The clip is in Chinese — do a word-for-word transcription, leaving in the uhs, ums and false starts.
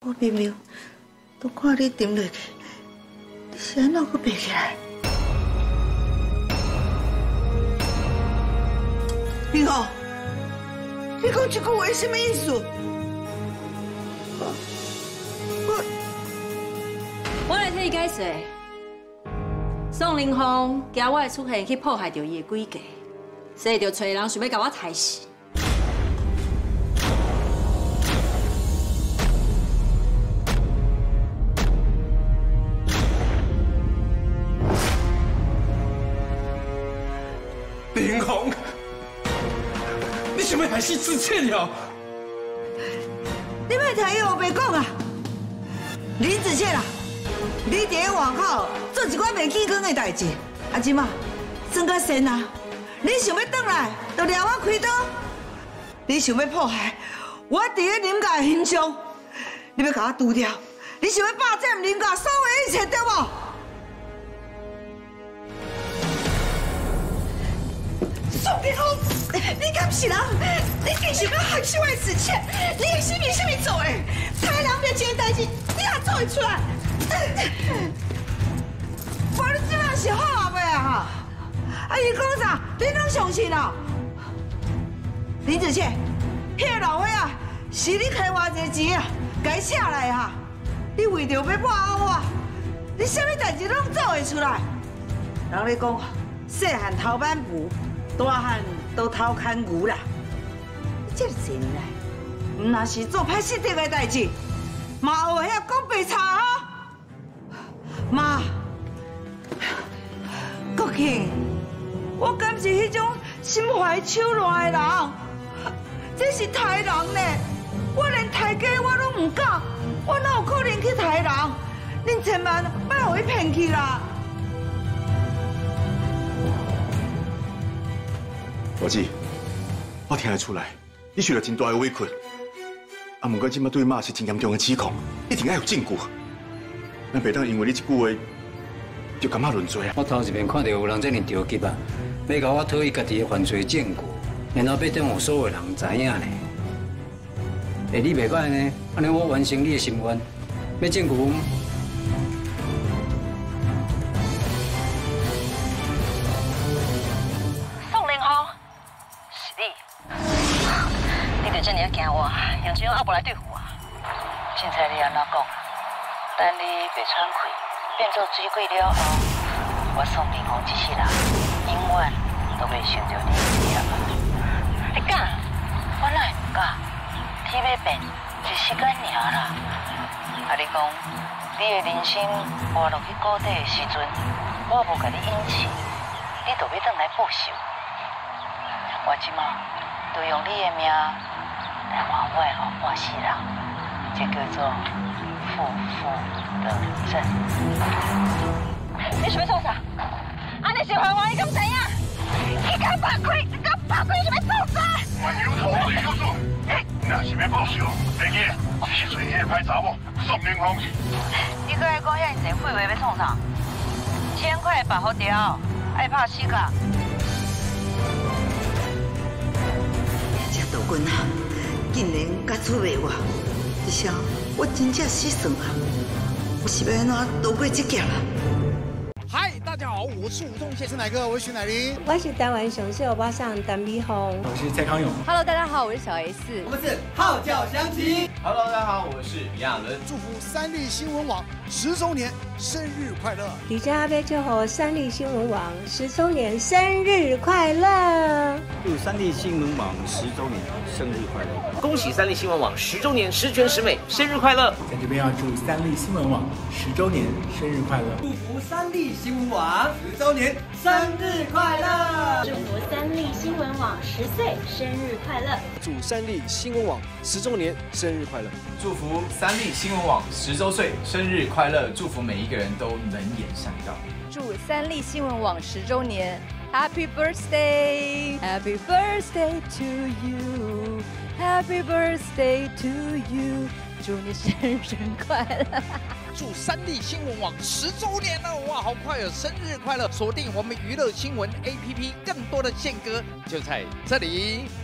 我明明都看你沉落去，你是安怎阁爬起来？林浩，你讲这句话什么意思？我我来替你解释。宋凌峰惊我的出现去破坏着伊的诡计，所以就找人想要甲我杀死。 林宏，你想要害死志倩了？ 你莫听伊后白讲啊！林子倩啊，你伫咧外口做一寡袂起光的代志，啊，即马算甲先啊！你想要转来，就掠我开刀；你想要破坏我伫咧林家的形象，你要甲我除掉，你想要霸占林家所有一切，对无？ 宋凌峰，你敢是人？你竟想要害死我的子倩？你的心是啥物做的？太人面前的代志，你也做会出来？无你即摆是好后尾啊哈！啊，伊讲啥？你拢相信啊？林子倩，迄个老伙啊，是你开偌济钱啊，该请来哈？你为着要抹黑我，你啥物代志拢做会出来？人咧讲，细汉偷板布。 大汉都偷牵牛啦！你这个贱人，唔那是做歹失德的代志，嘛有遐讲白差哈？妈，国庆，我敢是迄种心怀手段的人，这是杀人呢！我连杀鸡我拢唔敢，我哪有可能去杀人？恁千万别互伊骗去啦！ 我姊，我听得出来，你受了真大的委屈。啊，不过即摆对妈是真严重的指控，一定要有证据。咱袂当因为你一句话就感觉论罪啊！ 我头一遍看到有人这么着急啊，要甲我讨伊家己的犯罪证据，然后要等我所有人知影呢。哎，你袂歹呢，安尼我完成你的心愿，要证据吗？ 这么惊我，用这种阿伯来对付我。凊彩你安怎讲？等你被喘气，变做水鬼了后，我宋凌峰一世人永远都袂受到你的压力。你敢？我哪会唔敢？天要变，一时间尔啦。啊，你讲你的人生活落去谷底的时阵，我无甲你引起，你就要转来报仇。我即马就用你的命。 来还我哦，我是人，这叫做负负得正。你想要做啥？安尼是害我，你敢知影？你敢八开？你敢八开就要做啥？我有头有手，若是要报仇，第一是找迄个歹查某宋凌峰。你搁来讲遐尼济废话要创啥？千块百好条，爱怕死噶？ 这道棍啊！ 竟然敢出卖我，这下我真正死算啊！我是要安怎躲过这劫啊？ 嗨，大家好，我是吴宗宪，是哪个？我是徐乃麟， 我是台湾上秀巴上陈美凤， 我是蔡康永。 Hello， 大家好，我是小 S。 我们是号角响起。 Hello， 大家好，我是李亚伦。 祝福三立新闻网十周年生日快乐！ 李佳要祝福三立新闻网十周年生日快乐！ 祝三立新闻网十周年生日快乐！ 恭喜三立新闻网十周年十全十美，生日快乐！ 在这边要祝三立新闻网十周年生日快乐！ 祝福三立新闻网十周年生日快乐！ 祝福三立新闻网十岁生日快乐！ 祝三立新闻网十周年生日快乐！ 祝福三立新闻网十周岁生日快乐！祝福每一个人都能言善道。 祝三立新闻网十周年 Happy Birthday Happy Birthday to you Happy Birthday to you 祝你生日快乐！ 祝三立新闻网十周年了，哇，好快哦！生日快乐！锁定我们娱乐新闻 A P P， 更多的宪歌就在这里。